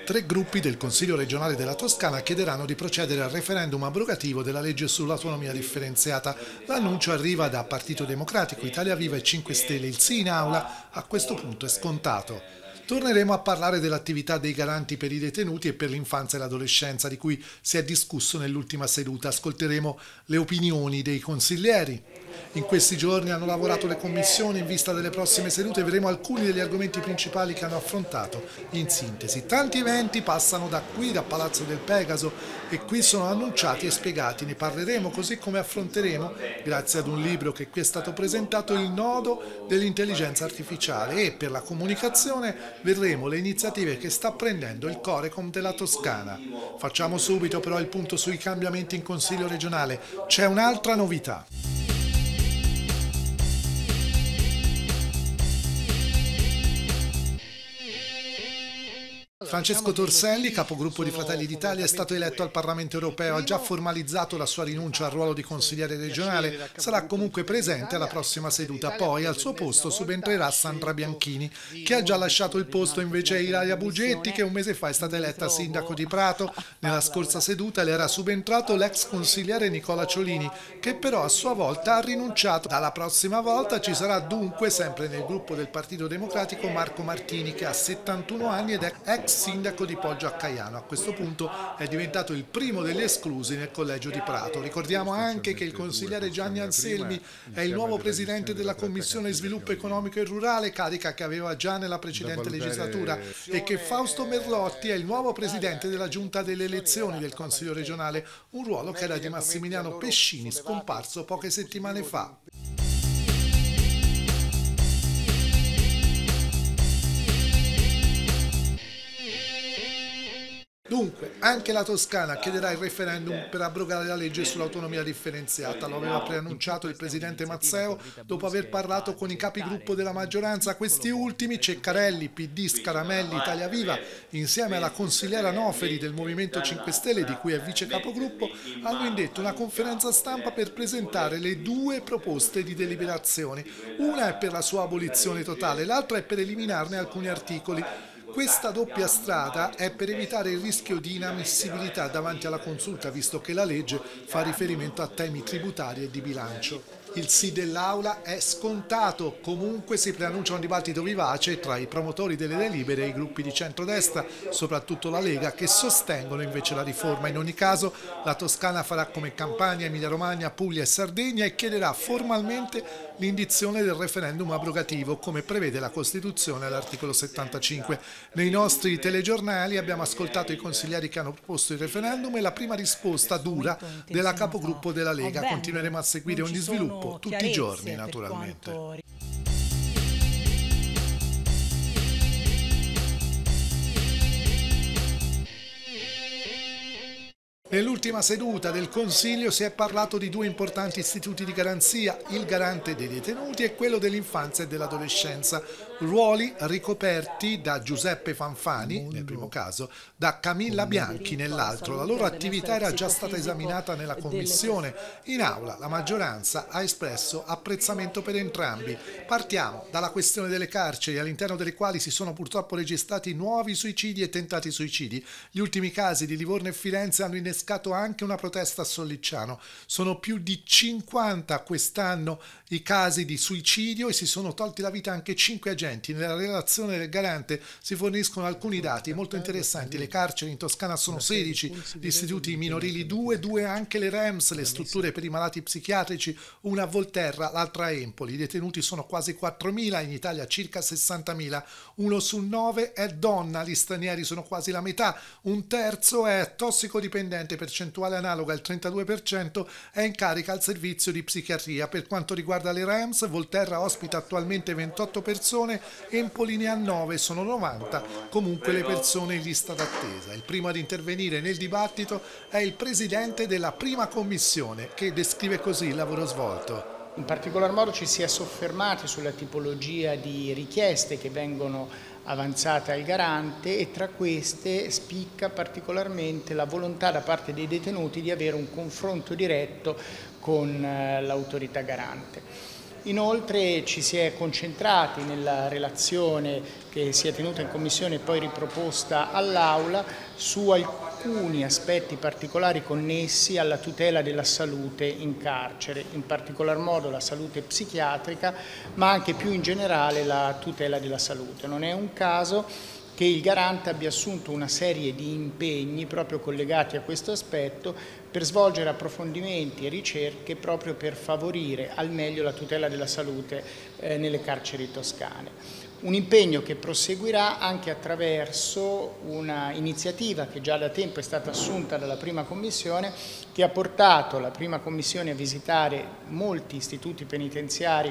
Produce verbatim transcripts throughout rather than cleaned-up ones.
Tre gruppi del Consiglio regionale della Toscana chiederanno di procedere al referendum abrogativo della legge sull'autonomia differenziata. L'annuncio arriva da Partito Democratico, Italia Viva e cinque Stelle. Il sì in aula a questo punto è scontato. Torneremo a parlare dell'attività dei garanti per i detenuti e per l'infanzia e l'adolescenza, di cui si è discusso nell'ultima seduta. Ascolteremo le opinioni dei consiglieri. In questi giorni hanno lavorato le commissioni in vista delle prossime sedute e vedremo alcuni degli argomenti principali che hanno affrontato. In sintesi, tanti eventi passano da qui, da Palazzo del Pegaso, e qui sono annunciati e spiegati. Ne parleremo, così come affronteremo, grazie ad un libro che qui è stato presentato, il nodo dell'intelligenza artificiale, e per la comunicazione vedremo le iniziative che sta prendendo il Corecom della Toscana. Facciamo subito però il punto sui cambiamenti in Consiglio regionale. C'è un'altra novità. Francesco Torselli, capogruppo di Fratelli d'Italia, è stato eletto al Parlamento europeo, ha già formalizzato la sua rinuncia al ruolo di consigliere regionale, sarà comunque presente alla prossima seduta. Poi al suo posto subentrerà Sandra Bianchini, che ha già lasciato il posto invece a Ilaria Bugetti, che un mese fa è stata eletta sindaco di Prato. Nella scorsa seduta le era subentrato l'ex consigliere Nicola Ciolini, che però a sua volta ha rinunciato. Dalla prossima volta ci sarà dunque, sempre nel gruppo del Partito Democratico, Marco Martini, che ha settantuno anni ed è ex sindaco di Poggio a Caiano. A questo punto è diventato il primo degli esclusi nel collegio di Prato. Ricordiamo anche che il consigliere Gianni Anselmi è il nuovo presidente della Commissione Sviluppo Economico e Rurale, carica che aveva già nella precedente legislatura, e che Fausto Merlotti è il nuovo presidente della Giunta delle Elezioni del Consiglio regionale, un ruolo che era di Massimiliano Pescini, scomparso poche settimane fa. Dunque, anche la Toscana chiederà il referendum per abrogare la legge sull'autonomia differenziata. Lo aveva preannunciato il presidente Mazzeo dopo aver parlato con i capigruppo della maggioranza. Questi ultimi, Ceccarelli, P D, Scaramelli, Italia Viva, insieme alla consigliera Noferi del Movimento cinque Stelle, di cui è vice capogruppo, hanno indetto una conferenza stampa per presentare le due proposte di deliberazione. Una è per la sua abolizione totale, l'altra è per eliminarne alcuni articoli. Questa doppia strada è per evitare il rischio di inammissibilità davanti alla consulta, visto che la legge fa riferimento a temi tributari e di bilancio. Il sì dell'Aula è scontato, comunque si preannuncia un dibattito vivace tra i promotori delle delibere e i gruppi di centrodestra, soprattutto la Lega, che sostengono invece la riforma. In ogni caso la Toscana farà come Campania, Emilia Romagna, Puglia e Sardegna e chiederà formalmente l'indizione del referendum abrogativo, come prevede la Costituzione all'articolo settantacinque. Nei nostri telegiornali abbiamo ascoltato i consiglieri che hanno proposto il referendum e la prima risposta dura della capogruppo della Lega. Continueremo a seguire ogni sviluppo tutti i giorni, naturalmente. Nell'ultima seduta del Consiglio si è parlato di due importanti istituti di garanzia, il garante dei detenuti e quello dell'infanzia e dell'adolescenza, ruoli ricoperti da Giuseppe Fanfani, nel primo caso, da Camilla Bianchi nell'altro. La loro attività era già stata esaminata nella Commissione. In aula la maggioranza ha espresso apprezzamento per entrambi. Partiamo dalla questione delle carceri, all'interno delle quali si sono purtroppo registrati nuovi suicidi e tentati suicidi. Gli ultimi casi di Livorno e Firenze hanno innescato anche una protesta a Sollicciano. Sono più di cinquanta quest'anno i casi di suicidio e si sono tolti la vita anche cinque agenti. Nella relazione del garante si forniscono alcuni dati molto interessanti. Le carceri in Toscana sono sedici, gli istituti minorili due, due anche le R E M S, le strutture per i malati psichiatrici, una a Volterra, l'altra a Empoli. I detenuti sono quasi quattromila, in Italia circa sessantamila. Uno su nove è donna, gli stranieri sono quasi la metà, un terzo è tossicodipendente, percentuale analoga al trentadue per cento, è in carica al servizio di psichiatria. Per quanto riguarda le R E M S, Volterra ospita attualmente ventotto persone, Empoli ne ha nove, sono novanta comunque le persone in lista d'attesa. Il primo ad intervenire nel dibattito è il presidente della prima commissione, che descrive così il lavoro svolto. In particolar modo ci si è soffermati sulla tipologia di richieste che vengono avanzate al garante, e tra queste spicca particolarmente la volontà da parte dei detenuti di avere un confronto diretto con l'autorità garante. Inoltre ci si è concentrati nella relazione che si è tenuta in Commissione e poi riproposta all'Aula su alcuni aspetti particolari connessi alla tutela della salute in carcere, in particolar modo la salute psichiatrica, ma anche più in generale la tutela della salute. Non è un caso che il Garante abbia assunto una serie di impegni proprio collegati a questo aspetto per svolgere approfondimenti e ricerche proprio per favorire al meglio la tutela della salute eh, nelle carceri toscane. Un impegno che proseguirà anche attraverso una iniziativa che già da tempo è stata assunta dalla prima commissione, che ha portato la prima commissione a visitare molti istituti penitenziari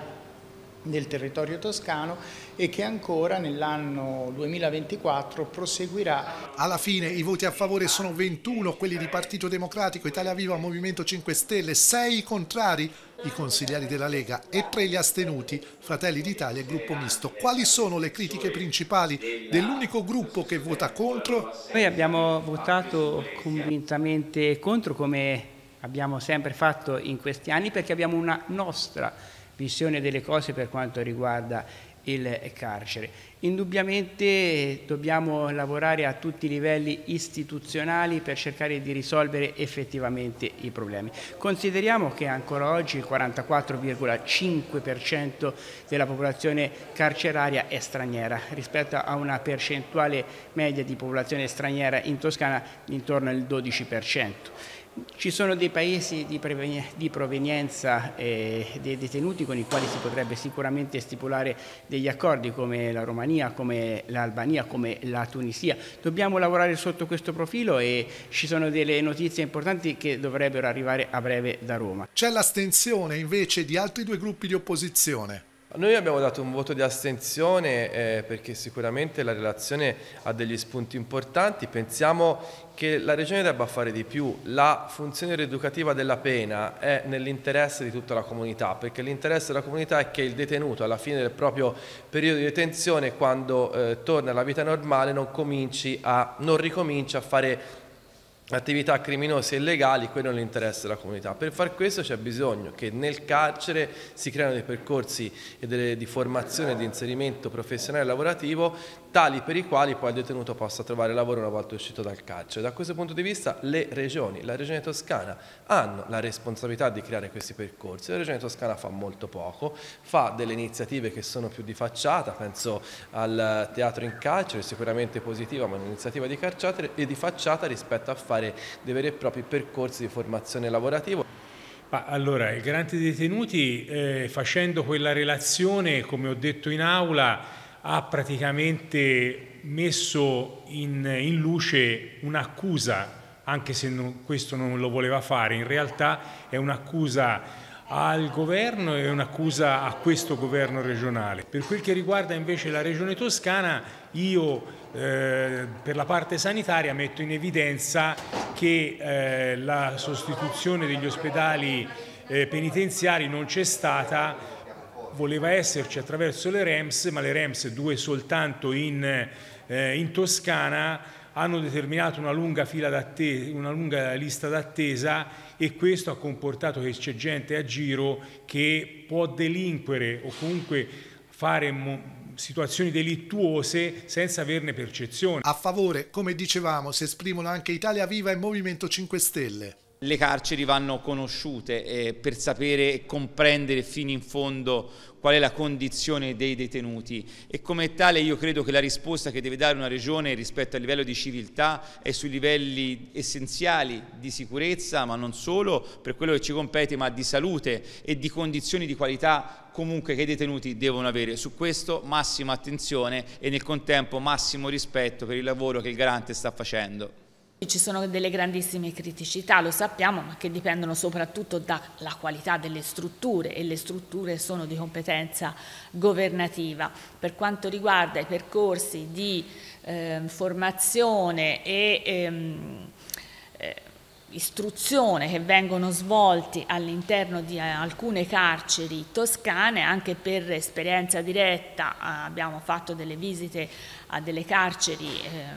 del territorio toscano e che ancora nell'anno duemilaventiquattro proseguirà. Alla fine i voti a favore sono ventuno, quelli di Partito Democratico, Italia Viva, Movimento cinque Stelle, sei i contrari, i consiglieri della Lega, e tre gli astenuti, Fratelli d'Italia e Gruppo Misto. Quali sono le critiche principali dell'unico gruppo che vota contro? Noi abbiamo votato convintamente contro, come abbiamo sempre fatto in questi anni, perché abbiamo una nostra visione delle cose per quanto riguarda il carcere. Indubbiamente dobbiamo lavorare a tutti i livelli istituzionali per cercare di risolvere effettivamente i problemi. Consideriamo che ancora oggi il quarantaquattro virgola cinque per cento della popolazione carceraria è straniera, rispetto a una percentuale media di popolazione straniera in Toscana intorno al dodici per cento. Ci sono dei paesi di provenienza eh, dei detenuti con i quali si potrebbe sicuramente stipulare degli accordi, come la Romania, come l'Albania, come la Tunisia. Dobbiamo lavorare sotto questo profilo e ci sono delle notizie importanti che dovrebbero arrivare a breve da Roma. C'è l'astensione invece di altri due gruppi di opposizione. Noi abbiamo dato un voto di astensione eh, perché sicuramente la relazione ha degli spunti importanti. Pensiamo che la Regione debba fare di più. La funzione rieducativa della pena è nell'interesse di tutta la comunità, perché l'interesse della comunità è che il detenuto alla fine del proprio periodo di detenzione, quando eh, torna alla vita normale, non, cominci a, non ricomincia a fare attività criminose e illegali. Quello non interessa della comunità. Per far questo c'è bisogno che nel carcere si creino dei percorsi e delle, di formazione e di inserimento professionale e lavorativo tali per i quali poi il detenuto possa trovare lavoro una volta uscito dal carcere. Da questo punto di vista le regioni, la Regione Toscana, hanno la responsabilità di creare questi percorsi. La Regione Toscana fa molto poco, fa delle iniziative che sono più di facciata, penso al teatro in carcere, sicuramente positiva, ma un'iniziativa di, di facciata rispetto a fare dei veri e propri percorsi di formazione lavorativa. Ma allora, il Garante dei detenuti, eh, facendo quella relazione, come ho detto in aula, ha praticamente messo in, in luce un'accusa, anche se non, questo non lo voleva fare. In realtà è un'accusa al governo e un'accusa a questo governo regionale. Per quel che riguarda invece la Regione Toscana, io eh, per la parte sanitaria metto in evidenza che eh, la sostituzione degli ospedali eh, penitenziari non c'è stata. Voleva esserci attraverso le R E M S, ma le R E M S, due soltanto in, eh, in Toscana, hanno determinato una lunga, fila d'attesa, una lunga lista d'attesa, e questo ha comportato che c'è gente a giro che può delinquere o comunque fare situazioni delittuose senza averne percezione. A favore, come dicevamo, si esprimono anche Italia Viva e Movimento cinque Stelle. Le carceri vanno conosciute eh, per sapere e comprendere fino in fondo qual è la condizione dei detenuti, e come tale io credo che la risposta che deve dare una regione rispetto al livello di civiltà è sui livelli essenziali di sicurezza, ma non solo per quello che ci compete, ma di salute e di condizioni di qualità comunque che i detenuti devono avere. Su questo massima attenzione e nel contempo massimo rispetto per il lavoro che il Garante sta facendo. Ci sono delle grandissime criticità, lo sappiamo, ma che dipendono soprattutto dalla qualità delle strutture, e le strutture sono di competenza governativa. Per quanto riguarda i percorsi di eh, formazione e ehm, eh, istruzione che vengono svolti all'interno di alcune carceri toscane, anche per esperienza diretta abbiamo fatto delle visite a delle carceri ehm,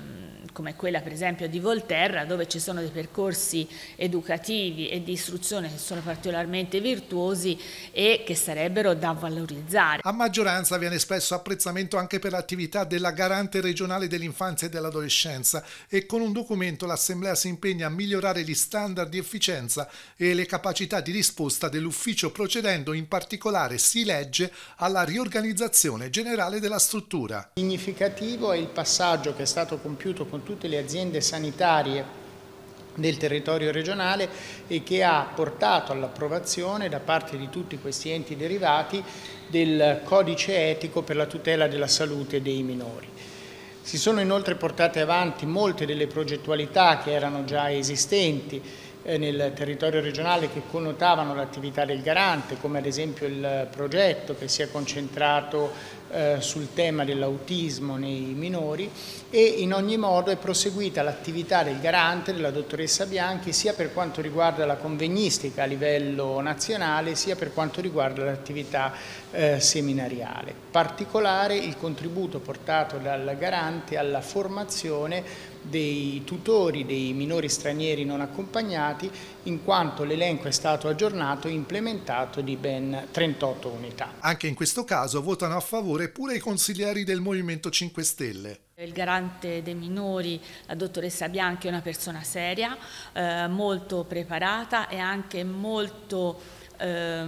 come quella per esempio di Volterra, dove ci sono dei percorsi educativi e di istruzione che sono particolarmente virtuosi e che sarebbero da valorizzare. A maggioranza viene espresso apprezzamento anche per l'attività della Garante regionale dell'infanzia e dell'adolescenza, e con un documento l'Assemblea si impegna a migliorare gli standard di efficienza e le capacità di risposta dell'ufficio, procedendo in particolare, si legge, alla riorganizzazione generale della struttura. Significativo è il passaggio che è stato compiuto con tutte le aziende sanitarie del territorio regionale e che ha portato all'approvazione da parte di tutti questi enti derivati del codice etico per la tutela della salute dei minori. Si sono inoltre portate avanti molte delle progettualità che erano già esistenti eh, nel territorio regionale, che connotavano l'attività del Garante, come ad esempio il progetto che si è concentrato eh, sul tema dell'autismo nei minori, e in ogni modo è proseguita l'attività del Garante, della dottoressa Bianchi, sia per quanto riguarda la convegnistica a livello nazionale, sia per quanto riguarda l'attività eh, seminariale. Particolare il contributo portato dal Garante alla formazione dei tutori dei minori stranieri non accompagnati, in quanto l'elenco è stato aggiornato e implementato di ben trentotto unità. Anche in questo caso votano a favore pure i consiglieri del Movimento cinque Stelle. Il Garante dei minori, la dottoressa Bianchi, è una persona seria, eh, molto preparata e anche molto eh,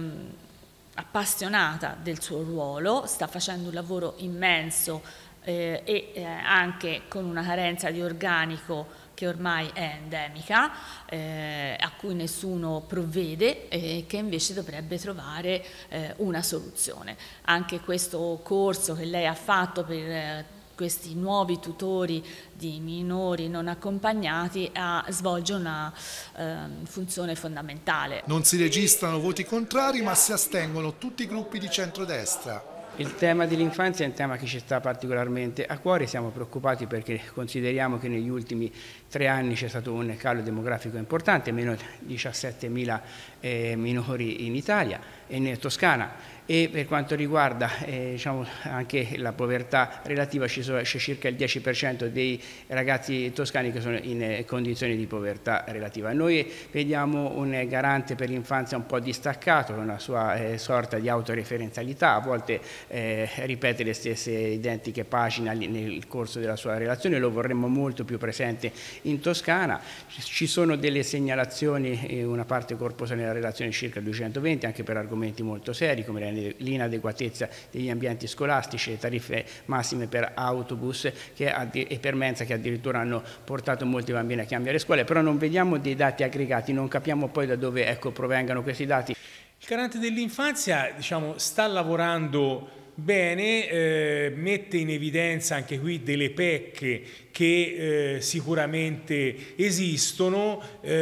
appassionata del suo ruolo, sta facendo un lavoro immenso eh, e eh, anche con una carenza di organico che ormai è endemica, eh, a cui nessuno provvede e che invece dovrebbe trovare eh, una soluzione. Anche questo corso che lei ha fatto per eh, questi nuovi tutori di minori non accompagnati a, svolge una eh, funzione fondamentale. Non si registrano voti contrari, ma si astengono tutti i gruppi di centrodestra. Il tema dell'infanzia è un tema che ci sta particolarmente a cuore, siamo preoccupati perché consideriamo che negli ultimi tre anni c'è stato un calo demografico importante, meno diciassettemila eh, minori in Italia e in Toscana, e per quanto riguarda eh, diciamo, anche la povertà relativa c'è circa il dieci per cento dei ragazzi toscani che sono in eh, condizioni di povertà relativa. Noi vediamo un Garante per l'infanzia un po' distaccato, con una sua eh, sorta di autoreferenzialità, a volte eh, ripete le stesse identiche pagine nel corso della sua relazione, lo vorremmo molto più presente in Toscana. Ci sono delle segnalazioni, una parte corposa nella relazione, circa duecentoventi, anche per argomenti molto seri come l'inadeguatezza degli ambienti scolastici, le tariffe massime per autobus che, e per mensa, che addirittura hanno portato molti bambini a cambiare scuole, però non vediamo dei dati aggregati, non capiamo poi da dove ecco, provengano questi dati. Il Garante dell'infanzia diciamo, sta lavorando bene, eh, mette in evidenza anche qui delle pecche che eh, sicuramente esistono.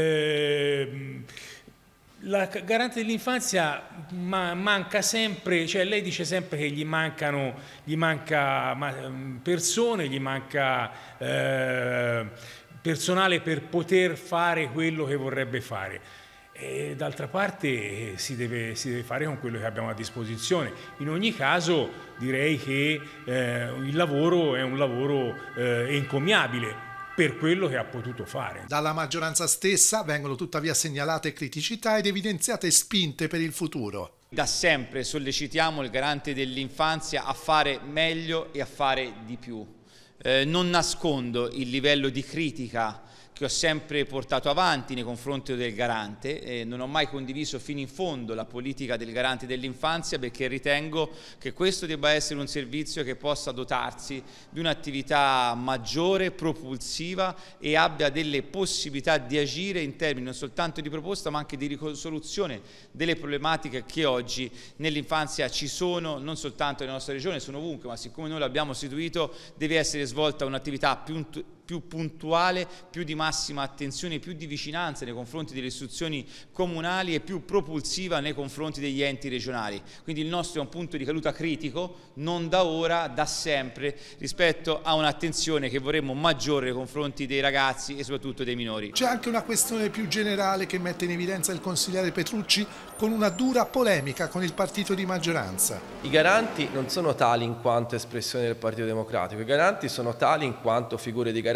Eh, La Garante dell'infanzia ma manca sempre, cioè lei dice sempre che gli mancano, gli manca persone, gli manca eh, personale per poter fare quello che vorrebbe fare. E d'altra parte si deve, si deve fare con quello che abbiamo a disposizione. In ogni caso direi che eh, il lavoro è un lavoro eh, encomiabile per quello che ha potuto fare. Dalla maggioranza stessa vengono tuttavia segnalate criticità ed evidenziate spinte per il futuro. Da sempre sollecitiamo il Garante dell'infanzia a fare meglio e a fare di più. Eh, non nascondo il livello di critica che ho sempre portato avanti nei confronti del Garante, e non ho mai condiviso fino in fondo la politica del Garante dell'infanzia, perché ritengo che questo debba essere un servizio che possa dotarsi di un'attività maggiore, propulsiva, e abbia delle possibilità di agire in termini non soltanto di proposta ma anche di risoluzione delle problematiche che oggi nell'infanzia ci sono, non soltanto nella nostra regione, sono ovunque, ma siccome noi l'abbiamo istituito deve essere svolta un'attività più più puntuale, più di massima attenzione, più di vicinanza nei confronti delle istituzioni comunali e più propulsiva nei confronti degli enti regionali. Quindi il nostro è un punto di caduta critico, non da ora, da sempre, rispetto a un'attenzione che vorremmo maggiore nei confronti dei ragazzi e soprattutto dei minori. C'è anche una questione più generale che mette in evidenza il consigliere Petrucci con una dura polemica con il partito di maggioranza. I garanti non sono tali in quanto espressione del Partito Democratico, i garanti sono tali in quanto figure di garanti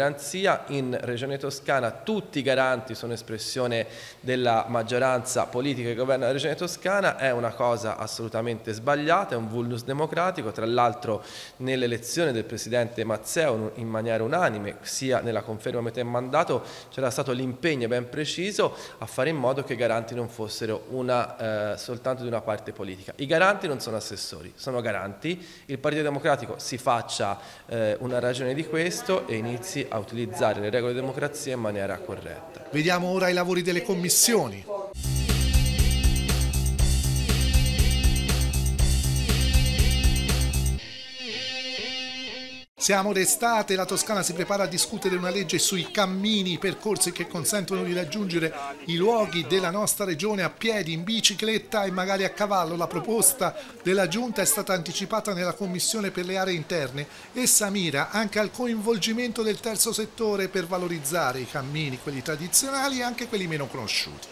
garanzia. In Regione Toscana tutti i garanti sono espressione della maggioranza politica che governa la Regione Toscana. È una cosa assolutamente sbagliata, è un vulnus democratico. Tra l'altro nell'elezione del Presidente Mazzeo in maniera unanime, sia nella conferma a metà mandato, c'era stato l'impegno ben preciso a fare in modo che i garanti non fossero una, eh, soltanto di una parte politica. I garanti non sono assessori, sono garanti. Il Partito Democratico si faccia eh, una ragione di questo e inizi a utilizzare le regole di democrazia in maniera corretta. Vediamo ora i lavori delle commissioni. Siamo d'estate e la Toscana si prepara a discutere una legge sui cammini, i percorsi che consentono di raggiungere i luoghi della nostra regione a piedi, in bicicletta e magari a cavallo. La proposta della Giunta è stata anticipata nella Commissione per le aree interne. Essa mira anche al coinvolgimento del terzo settore per valorizzare i cammini, quelli tradizionali e anche quelli meno conosciuti.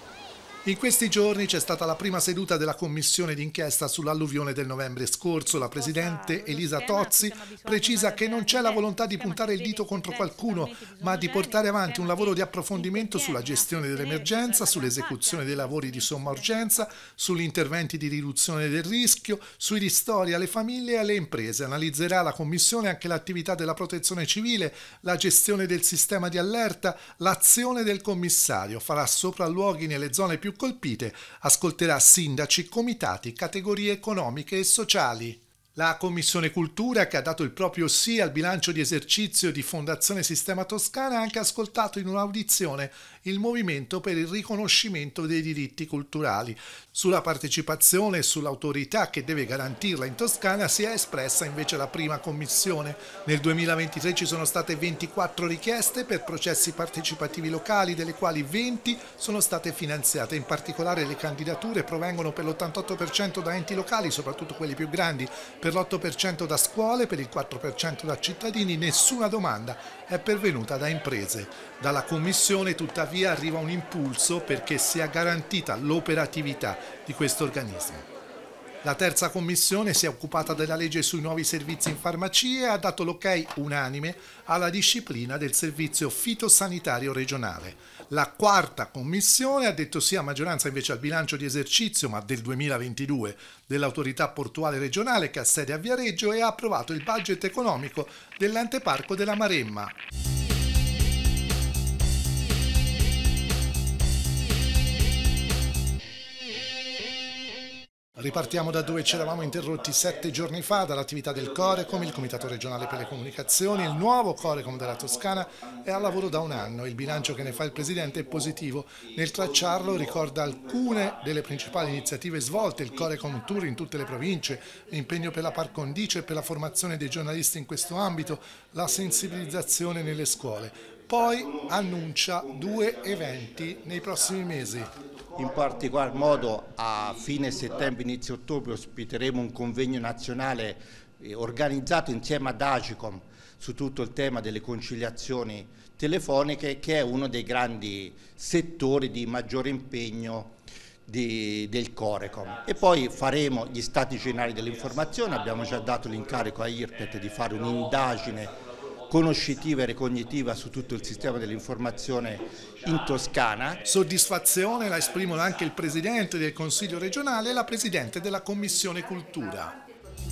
In questi giorni c'è stata la prima seduta della commissione d'inchiesta sull'alluvione del novembre scorso. La presidente Elisa Tozzi precisa che non c'è la volontà di puntare il dito contro qualcuno, ma di portare avanti un lavoro di approfondimento sulla gestione dell'emergenza, sull'esecuzione dei lavori di somma urgenza, sugli interventi di riduzione del rischio, sui ristori alle famiglie e alle imprese. Analizzerà la commissione anche l'attività della protezione civile, la gestione del sistema di allerta, l'azione del commissario. Farà sopralluoghi nelle zone più colpite, ascolterà sindaci, comitati, categorie economiche e sociali. La Commissione Cultura, che ha dato il proprio sì al bilancio di esercizio di Fondazione Sistema Toscana, ha anche ascoltato in un'audizione il movimento per il riconoscimento dei diritti culturali. Sulla partecipazione e sull'autorità che deve garantirla in Toscana si è espressa invece la prima commissione. Nel duemilaventitré ci sono state ventiquattro richieste per processi partecipativi locali, delle quali venti sono state finanziate. In particolare le candidature provengono per l'ottantotto per cento da enti locali, soprattutto quelli più grandi, per l'otto per cento da scuole, per il quattro per cento da cittadini. Nessuna domanda è pervenuta da imprese. Dalla Commissione tuttavia arriva un impulso perché sia garantita l'operatività di questo organismo. La terza commissione si è occupata della legge sui nuovi servizi in farmacia e ha dato l'ok unanime alla disciplina del servizio fitosanitario regionale. La quarta commissione ha detto sì a maggioranza invece al bilancio di esercizio, ma del duemilaventidue, dell'autorità portuale regionale che ha sede a Viareggio e ha approvato il budget economico dell'ente parco della Maremma. Ripartiamo da dove ci eravamo interrotti sette giorni fa, dall'attività del Corecom, il Comitato regionale per le comunicazioni. Il nuovo Corecom della Toscana è al lavoro da un anno. Il bilancio che ne fa il Presidente è positivo. Nel tracciarlo ricorda alcune delle principali iniziative svolte, il Corecom Tour in tutte le province, l'impegno per la par condicio e per la formazione dei giornalisti in questo ambito, la sensibilizzazione nelle scuole. Poi annuncia due eventi nei prossimi mesi. In particolar modo a fine settembre, inizio ottobre ospiteremo un convegno nazionale organizzato insieme ad Agicom su tutto il tema delle conciliazioni telefoniche, che è uno dei grandi settori di maggiore impegno di, del Corecom. E poi faremo gli stati generali dell'informazione. Abbiamo già dato l'incarico a I R P E T di fare un'indagine conoscitiva e recognitiva su tutto il sistema dell'informazione in Toscana. Soddisfazione la esprimono anche il Presidente del Consiglio regionale e la Presidente della Commissione Cultura.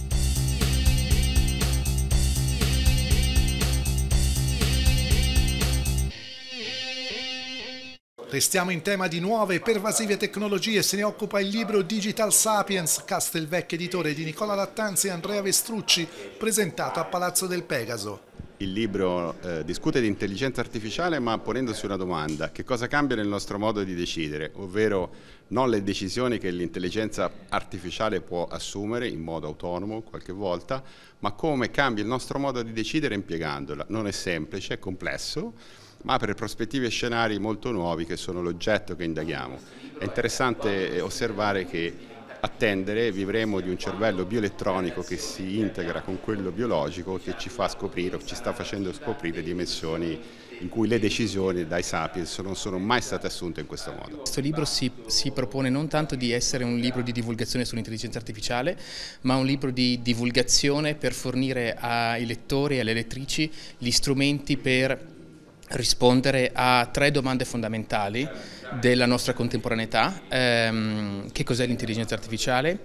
Restiamo in tema di nuove e pervasive tecnologie, se ne occupa il libro Digital Sapiens, Castelvecchio editore, di Nicola Lattanzi e Andrea Vestrucci, presentato a Palazzo del Pegaso. Il libro eh, discute di intelligenza artificiale, ma ponendosi una domanda: che cosa cambia nel nostro modo di decidere, ovvero non le decisioni che l'intelligenza artificiale può assumere in modo autonomo qualche volta, ma come cambia il nostro modo di decidere impiegandola. Non è semplice, è complesso, ma apre prospettive e scenari molto nuovi che sono l'oggetto che indaghiamo. È interessante osservare che attendere, vivremo di un cervello bioelettronico che si integra con quello biologico, che ci fa scoprire, ci sta facendo scoprire dimensioni in cui le decisioni dai sapiens non sono mai state assunte in questo modo. Questo libro si, si propone non tanto di essere un libro di divulgazione sull'intelligenza artificiale, ma un libro di divulgazione per fornire ai lettori e alle lettrici gli strumenti per rispondere a tre domande fondamentali della nostra contemporaneità: ehm, che cos'è l'intelligenza artificiale,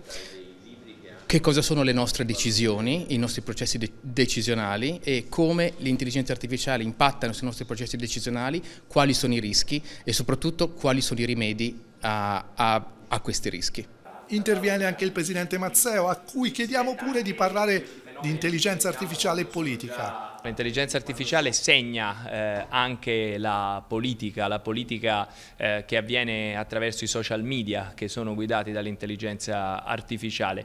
che cosa sono le nostre decisioni, i nostri processi de- decisionali e come l'intelligenza artificiale impattano sui nostri processi decisionali, quali sono i rischi e soprattutto quali sono i rimedi a, a, a questi rischi. Interviene anche il presidente Mazzeo, a cui chiediamo pure di parlare di intelligenza artificiale e politica. L'intelligenza artificiale segna eh, anche la politica, la politica eh, che avviene attraverso i social media che sono guidati dall'intelligenza artificiale,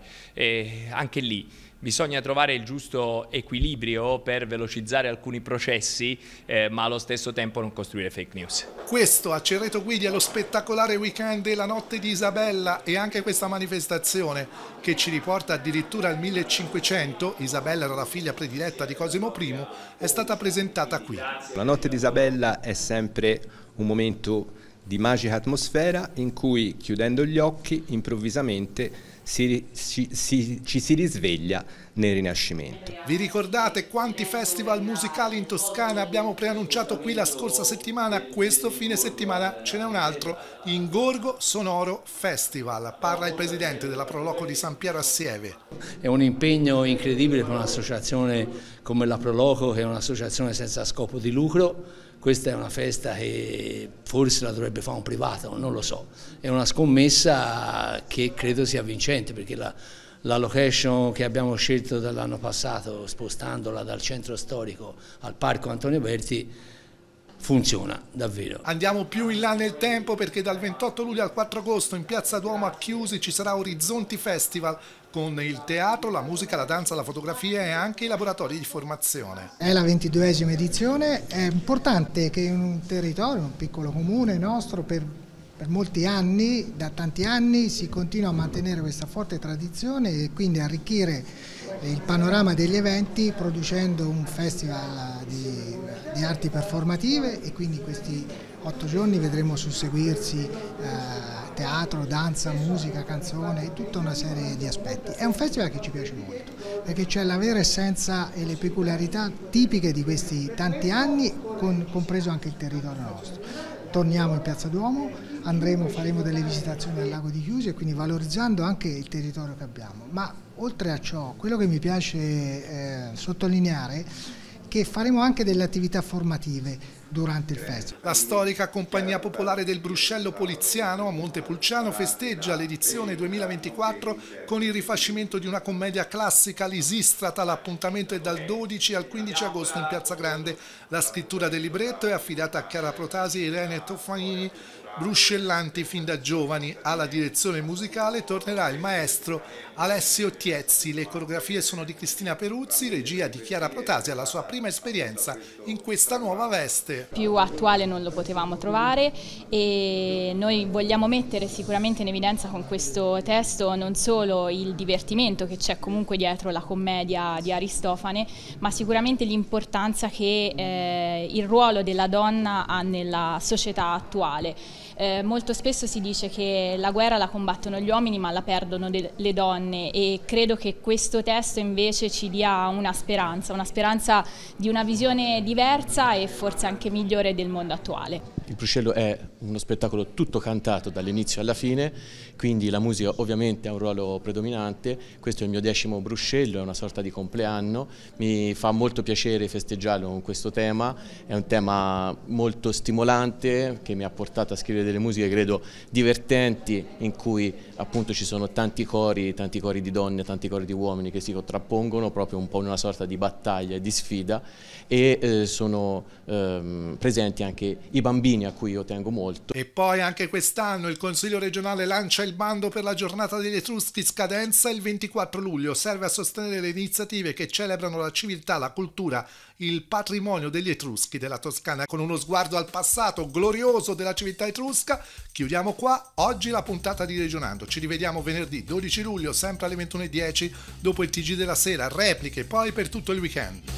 e anche lì bisogna trovare il giusto equilibrio per velocizzare alcuni processi, eh, ma allo stesso tempo non costruire fake news. Questo a Cerreto Guidi è lo spettacolare weekend della notte di Isabella, e anche questa manifestazione che ci riporta addirittura al millecinquecento, Isabella era la figlia prediletta di Cosimo I, è stata presentata qui. La notte di Isabella è sempre un momento di magica atmosfera in cui, chiudendo gli occhi, improvvisamente si, ci, si, ci si risveglia nel Rinascimento. Vi ricordate quanti festival musicali in Toscana abbiamo preannunciato qui la scorsa settimana? Questo fine settimana ce n'è un altro, in Gorgo Sonoro Festival. Parla il presidente della Proloco di San Piero a Sieve. È un impegno incredibile per un'associazione come la Proloco, che è un'associazione senza scopo di lucro. Questa è una festa che forse la dovrebbe fare un privato, non lo so. È una scommessa che credo sia vincente, perché la, la location che abbiamo scelto dall'anno passato, spostandola dal centro storico al Parco Antonio Berti, funziona davvero. Andiamo più in là nel tempo, perché dal ventotto luglio al quattro agosto in Piazza Duomo a Chiusi ci sarà Orizzonti Festival, con il teatro, la musica, la danza, la fotografia e anche i laboratori di formazione. È la ventiduesima edizione, è importante che in un territorio, un piccolo comune nostro, per, per molti anni, da tanti anni, si continua a mantenere questa forte tradizione e quindi arricchire il panorama degli eventi producendo un festival di, di arti performative, e quindi questi otto giorni vedremo susseguirsi eh, teatro, danza, musica, canzone, tutta una serie di aspetti. È un festival che ci piace molto, perché c'è la vera essenza e le peculiarità tipiche di questi tanti anni, con, compreso anche il territorio nostro. Torniamo in Piazza Duomo, andremo, faremo delle visitazioni al lago di Chiusi, e quindi valorizzando anche il territorio che abbiamo. Ma oltre a ciò, quello che mi piace eh, sottolineare è che faremo anche delle attività formative durante il festival. La storica Compagnia Popolare del Bruscello Poliziano a Montepulciano festeggia l'edizione duemilaventiquattro con il rifacimento di una commedia classica, Lisistrata. L'appuntamento è dal dodici al quindici agosto in Piazza Grande. La scrittura del libretto è affidata a Chiara Protasi e Irene Toffanini, bruscellanti fin da giovani. Alla direzione musicale tornerà il maestro Alessio Tiezzi. Le coreografie sono di Cristina Peruzzi, regia di Chiara Protasi, alla sua prima esperienza in questa nuova veste. Più attuale non lo potevamo trovare, e noi vogliamo mettere sicuramente in evidenza con questo testo non solo il divertimento che c'è comunque dietro la commedia di Aristofane, ma sicuramente l'importanza che eh, il ruolo della donna ha nella società attuale. Eh, molto spesso si dice che la guerra la combattono gli uomini ma la perdono le donne, e credo che questo testo invece ci dia una speranza, una speranza di una visione diversa e forse anche migliore del mondo attuale. Il Bruscello è uno spettacolo tutto cantato dall'inizio alla fine, quindi la musica ovviamente ha un ruolo predominante. Questo è il mio decimo Bruscello, è una sorta di compleanno, mi fa molto piacere festeggiarlo con questo tema, è un tema molto stimolante che mi ha portato a scrivere delle musiche credo divertenti, in cui appunto ci sono tanti cori, tanti cori di donne, tanti cori di uomini che si contrappongono proprio un po' in una sorta di battaglia e di sfida, e eh, sono ehm, presenti anche i bambini vicini a cui io tengo molto. E poi anche quest'anno il Consiglio regionale lancia il bando per la giornata degli Etruschi, scadenza il ventiquattro luglio, serve a sostenere le iniziative che celebrano la civiltà, la cultura, il patrimonio degli Etruschi della Toscana. Con uno sguardo al passato glorioso della civiltà etrusca, chiudiamo qua oggi la puntata di Regionando. Ci rivediamo venerdì dodici luglio, sempre alle ventuno e dieci, dopo il T G della sera, repliche poi per tutto il weekend.